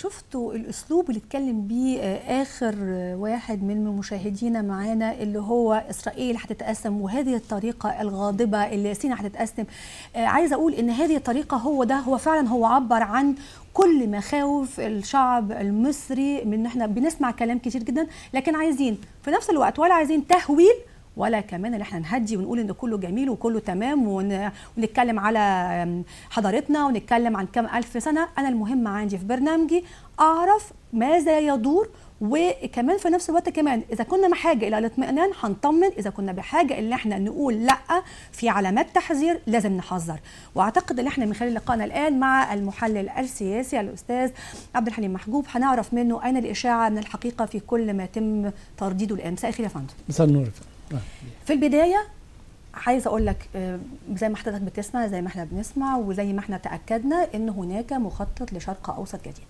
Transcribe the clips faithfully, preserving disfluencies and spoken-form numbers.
شفتوا الاسلوب اللي اتكلم بيه اخر واحد من مشاهدينا معانا اللي هو اسرائيل هتتقسم وهذه الطريقه الغاضبه اللي سيناء هتتقسم. عايزه اقول ان هذه الطريقه هو ده هو فعلا هو عبر عن كل مخاوف الشعب المصري. من احنا بنسمع كلام كتير جدا لكن عايزين في نفس الوقت ولا عايزين تهويل ولا كمان ان احنا نهدي ونقول ان كله جميل وكله تمام ونتكلم على حضارتنا ونتكلم عن كم الف سنه. انا المهم عندي في برنامجي اعرف ماذا يدور، وكمان في نفس الوقت كمان اذا كنا بحاجه الى الاطمئنان هنطمن، اذا كنا بحاجه ان احنا نقول لا في علامات تحذير لازم نحذر. واعتقد ان احنا من خلال لقائنا الان مع المحلل السياسي الاستاذ عبد الحليم محجوب هنعرف منه اين الاشاعه من الحقيقه في كل ما يتم ترديده الان. مساء الخير يا فندم. مساء النور. في البدايه عايزه اقول لك زي ما حضرتك بتسمع زي ما احنا بنسمع وزي ما احنا تاكدنا ان هناك مخطط لشرق اوسط جديد.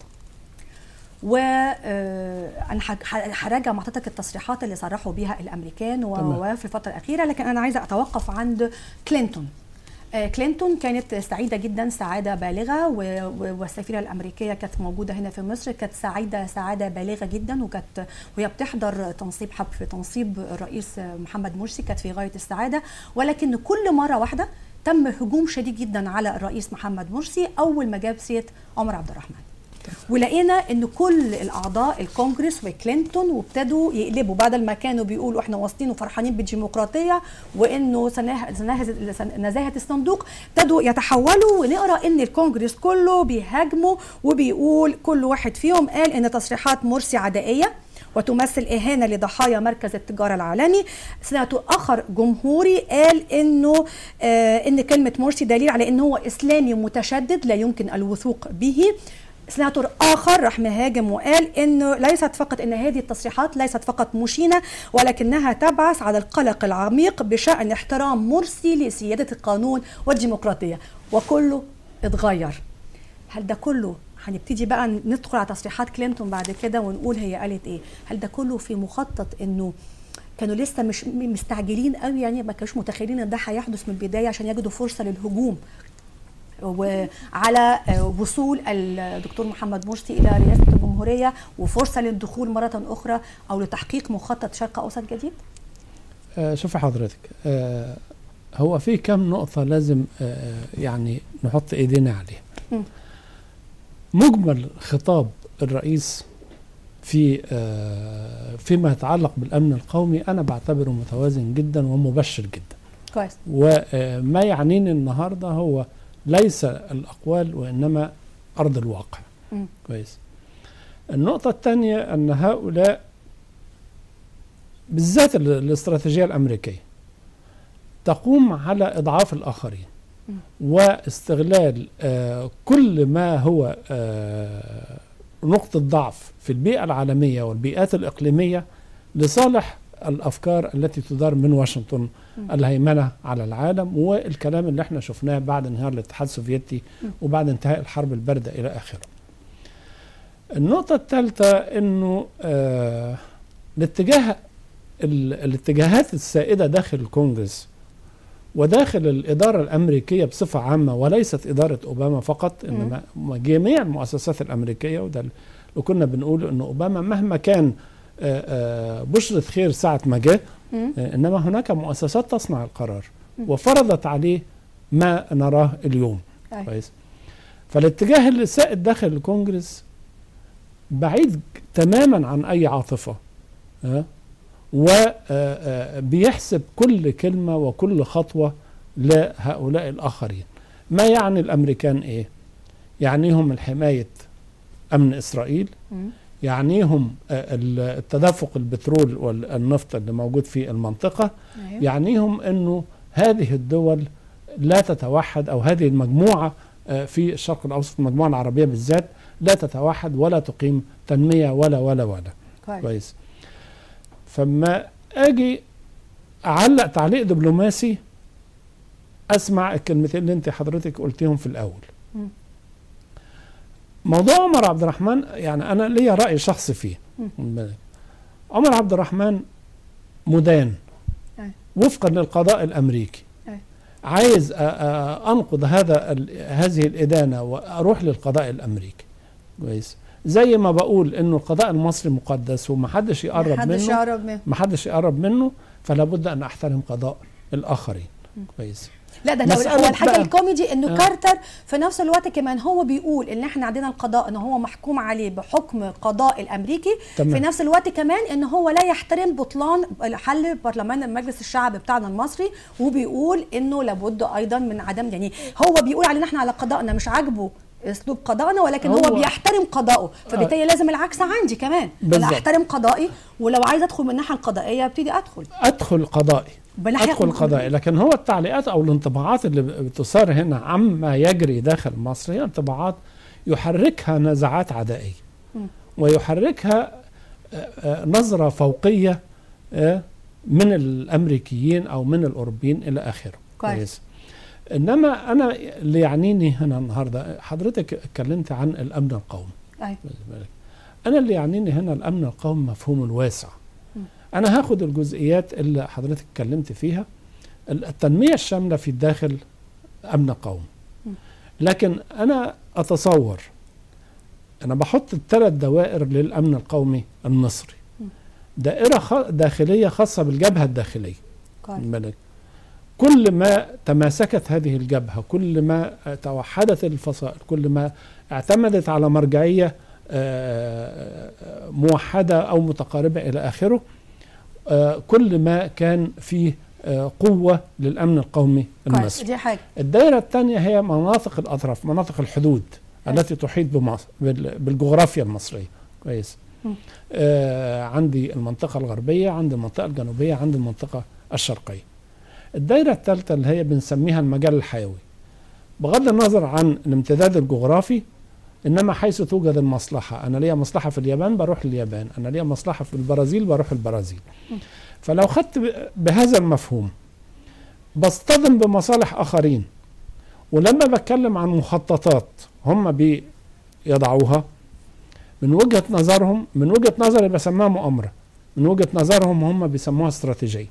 و انا هراجع مع حضرتك التصريحات اللي صرحوا بيها الامريكان وفي الفتره الاخيره، لكن انا عايزه اتوقف عند كلينتون. كلينتون كانت سعيده جدا سعاده بالغه، والسفيره الامريكيه كانت موجوده هنا في مصر كانت سعيده سعاده بالغه جدا، وكانت وهي بتحضر تنصيب حب في تنصيب الرئيس محمد مرسي كانت في غايه السعاده. ولكن كل مره واحده تم هجوم شديد جدا على الرئيس محمد مرسي اول ما جاب سيره عمر عبد الرحمن، ولقينا ان كل الاعضاء الكونجرس وكلينتون وابتدوا يقلبوا بدل ما كانوا بيقولوا احنا واصلين وفرحانين بالديمقراطيه وانه نزاهه الصندوق، ابتدوا يتحولوا ونقرا ان الكونجرس كله بيهاجموا وبيقول كل واحد فيهم قال ان تصريحات مرسي عدائيه وتمثل إهانة لضحايا مركز التجارة العالمي. سيناتور آخر جمهوري قال إنه آه إن كلمة مرسي دليل على إنه هو إسلامي متشدد لا يمكن الوثوق به. سيناتور آخر راح مهاجم وقال إنه ليست فقط إن هذه التصريحات ليست فقط مشينة ولكنها تبعث على القلق العميق بشأن احترام مرسي لسيادة القانون والديمقراطية. وكله اتغير. هل ده كله هنبتدي بقى ندخل على تصريحات كلينتون بعد كده ونقول هي قالت ايه؟ هل ده كله في مخطط انه كانوا لسه مش مستعجلين قوي، يعني ما كانوش متخيلين ان ده هيحدث من البدايه عشان يجدوا فرصه للهجوم وعلى وصول الدكتور محمد مرسي الى رئاسه الجمهوريه وفرصه للدخول مره اخرى او لتحقيق مخطط شرق اوسط جديد؟ آه شوفي حضرتك، آه هو في كم نقطه لازم آه يعني نحط ايدينا عليها. م. مجمل خطاب الرئيس في آه فيما يتعلق بالامن القومي انا بعتبره متوازن جدا ومبشر جدا. كويس. وما يعنيني النهارده هو ليس الاقوال وانما ارض الواقع. م. كويس. النقطه الثانيه ان هؤلاء بالذات الاستراتيجيه الامريكيه تقوم على اضعاف الاخرين واستغلال آه كل ما هو آه نقطة ضعف في البيئة العالمية والبيئات الإقليمية لصالح الأفكار التي تدار من واشنطن، الهيمنة على العالم والكلام اللي احنا شفناه بعد انهيار الاتحاد السوفيتي وبعد انتهاء الحرب الباردة إلى آخره. النقطة الثالثة انه آه الاتجاه الاتجاهات السائدة داخل الكونغرس وداخل الإدارة الأمريكية بصفة عامة وليست إدارة أوباما فقط، إنما جميع المؤسسات الأمريكية، وده اللي كنا بنقول إنه أوباما مهما كان بشرة خير ساعة ما جاء، إنما هناك مؤسسات تصنع القرار وفرضت عليه ما نراه اليوم. كويس. فالاتجاه اللي سائد داخل الكونجرس بعيد تماما عن أي عاطفة، وبيحسب كل كلمة وكل خطوة لهؤلاء الآخرين. ما يعني الأمريكان إيه؟ يعنيهم الحماية أمن إسرائيل، يعنيهم التدفق البترول والنفط اللي موجود في المنطقة، يعنيهم أنه هذه الدول لا تتوحد، أو هذه المجموعة في الشرق الأوسط المجموعة العربية بالذات لا تتوحد ولا تقيم تنمية ولا ولا ولا. كويس. فما اجي اعلق تعليق دبلوماسي اسمع الكلمتين اللي انت حضرتك قلتيهم في الاول. م. موضوع عمر عبد الرحمن يعني انا ليا راي شخصي فيه. م. عمر عبد الرحمن مدان أي. وفقا للقضاء الامريكي. أي. عايز انقض هذا هذه الادانه واروح للقضاء الامريكي. كويس. زي ما بقول انه القضاء المصري مقدس ومحدش يقرب محدش منه يقرب منه محدش يقرب منه فلا بد ان احترم قضاء الاخرين. كويس. لا ده هو الحاجه الكوميدي انه آه. كارتر في نفس الوقت كمان هو بيقول ان احنا عندنا القضاء ان هو محكوم عليه بحكم قضاء الامريكي. تمام. في نفس الوقت كمان ان هو لا يحترم بطلان حل برلمان مجلس الشعب بتاعنا المصري، وبيقول انه لابد ايضا من عدم، يعني هو بيقول علينا احنا على قضائنا مش عاجبه اسلوب قضائنا، ولكن هو, هو بيحترم قضائه، فبالتالي آه. لازم العكس عندي كمان. بالزبط. انا احترم قضائي، ولو عايز ادخل من الناحيه القضائيه ابتدي ادخل ادخل قضائي ادخل قضائي. لكن هو التعليقات او الانطباعات اللي بتصار هنا عما يجري داخل مصر هي انطباعات يحركها نزعات عدائيه ويحركها نظره فوقيه من الامريكيين او من الاوروبيين الى اخره. كويس. انما انا اللي يعنيني هنا النهارده، حضرتك اتكلمت عن الامن القومي. أيوة. انا اللي يعنيني هنا الامن القومي مفهوم الواسع. م. انا هاخد الجزئيات اللي حضرتك اتكلمت فيها، التنميه الشامله في الداخل امن قومي. لكن انا اتصور انا بحط الثلاث دوائر للامن القومي المصري. م. دائره داخليه خاصه بالجبهه الداخليه. كويس. كل ما تماسكت هذه الجبهة، كل ما توحدت الفصائل، كل ما اعتمدت على مرجعية موحدة أو متقاربة إلى آخره، كل ما كان فيه قوة للأمن القومي المصري. دي حاجة. الدائرة الثانية هي مناطق الأطراف، مناطق الحدود أه. التي تحيط بمصر بالجغرافيا المصرية. كويس. آه عندي المنطقة الغربية، عندي المنطقة الجنوبية، عندي المنطقة الشرقية. الدائرة الثالثة اللي هي بنسميها المجال الحيوي، بغض النظر عن الامتداد الجغرافي، إنما حيث توجد المصلحة. أنا ليا مصلحة في اليابان بروح لليابان، أنا ليا مصلحة في البرازيل بروح البرازيل. فلو خدت بهذا المفهوم بصطدم بمصالح آخرين، ولما بتكلم عن مخططات هم بيضعوها من وجهة نظرهم، من وجهة نظري بسموها مؤامرة، من وجهة نظرهم هم بيسموها استراتيجية،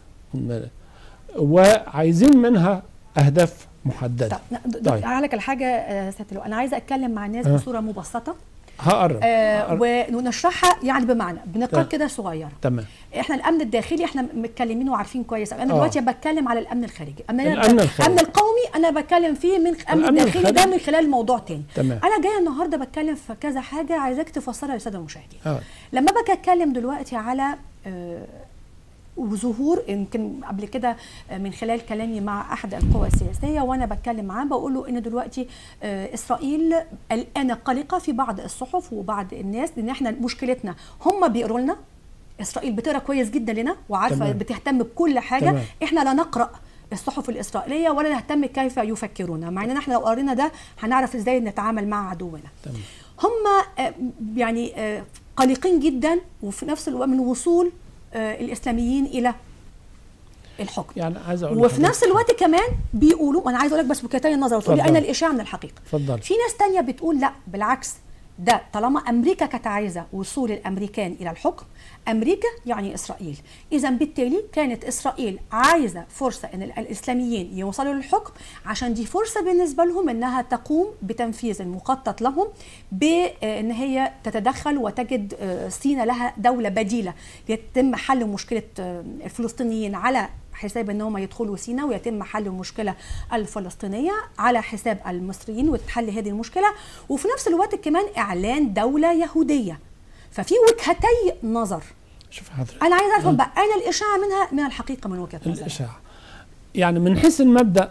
وعايزين منها أهداف محددة. طيب أقول لك الحاجة ستلو، أنا عايزة أتكلم مع الناس أه. بصورة مبسطة هقرب آه ونشرحها يعني بمعنى بنقاط كده صغيره. تمام. احنا الامن الداخلي احنا متكلمين وعارفين كويس. انا دلوقتي آه. بتكلم على الامن الخارجي. الامن الامن القومي انا بتكلم فيه من الامن الداخلي ده من خلال موضوع تاني. تمام. انا جايه النهارده بتكلم في كذا حاجه عايزاك تفسرها للساده المشاهدين. آه. لما باجي اتكلم دلوقتي على آه وظهور، يمكن قبل كده من خلال كلامي مع احد القوى السياسيه وانا بتكلم معاه بقول له ان دلوقتي اسرائيل الان قلقه في بعض الصحف وبعض الناس، لان احنا مشكلتنا هم بيقروا لنا، اسرائيل بتقرا كويس جدا لنا وعارفه تمام. بتهتم بكل حاجه. تمام. احنا لا نقرا الصحف الاسرائيليه ولا نهتم كيف يفكرون، مع ان احنا لو قرينا ده هنعرف ازاي نتعامل مع عدونا. تمام. هم يعني قلقين جدا، وفي نفس الوقت من وصول الاسلاميين الى الحكم. يعني عايز اقول وفي نفس الوقت كمان بيقولوا، وانا عايز اقول لك بس بكتين النظر وتقول لي اين الاشاعه من الحقيقه. فضل. في ناس تانية بتقول لا بالعكس، ده طالما امريكا كانت عايزه وصول الامريكان الى الحكم، امريكا يعني اسرائيل، اذا بالتالي كانت اسرائيل عايزه فرصه ان الاسلاميين يوصلوا للحكم، عشان دي فرصه بالنسبه لهم انها تقوم بتنفيذ المخطط لهم بان هي تتدخل وتجد سيناء لها دوله بديله يتم حل مشكله الفلسطينيين على حساب ان هم يدخلوا سيناء، ويتم حل المشكله الفلسطينيه على حساب المصريين وتحل هذه المشكله، وفي نفس الوقت كمان اعلان دوله يهوديه. ففي وجهتي نظر. شوف حضرتك، انا عايز اعرف بقى اين الاشاعه منها من الحقيقه من وجهه نظرك؟ الاشاعه يعني من حيث المبدا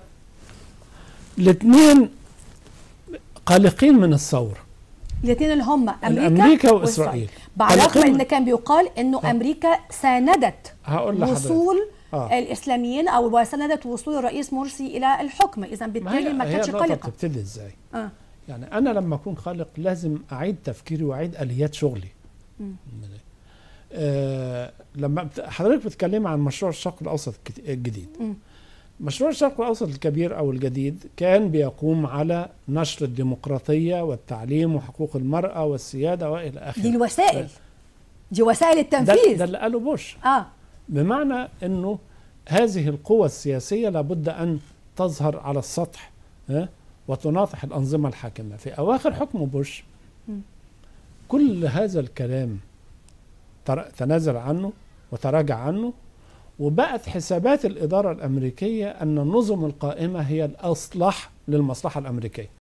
الاثنين قلقين من الثوره، الاثنين اللي هم امريكا, أمريكا واسرائيل، بالرغم ان كان بيقال انه ها. امريكا ساندت هقول وصول آه. الاسلاميين او وسندت وصول الرئيس مرسي الى الحكم، اذا بالتالي ما كانتش قلقه. بتبتدي ازاي؟ آه. يعني انا لما اكون قلق لازم اعيد تفكيري واعيد اليات شغلي. آه لما حضرتك بتتكلمي عن مشروع الشرق الاوسط الجديد، م. مشروع الشرق الاوسط الكبير او الجديد كان بيقوم على نشر الديمقراطيه والتعليم وحقوق المراه والسياده والى اخره. دي الوسائل، دي وسائل التنفيذ. ده اللي قاله بوش. اه بمعنى انه هذه القوى السياسيه لابد ان تظهر على السطح ها وتناطح الانظمه الحاكمه. في اواخر حكم بوش كل هذا الكلام تنازل عنه وتراجع عنه، وبقت حسابات الإدارة الأمريكية أن النظم القائمة هي الأصلح للمصلحة الأمريكية.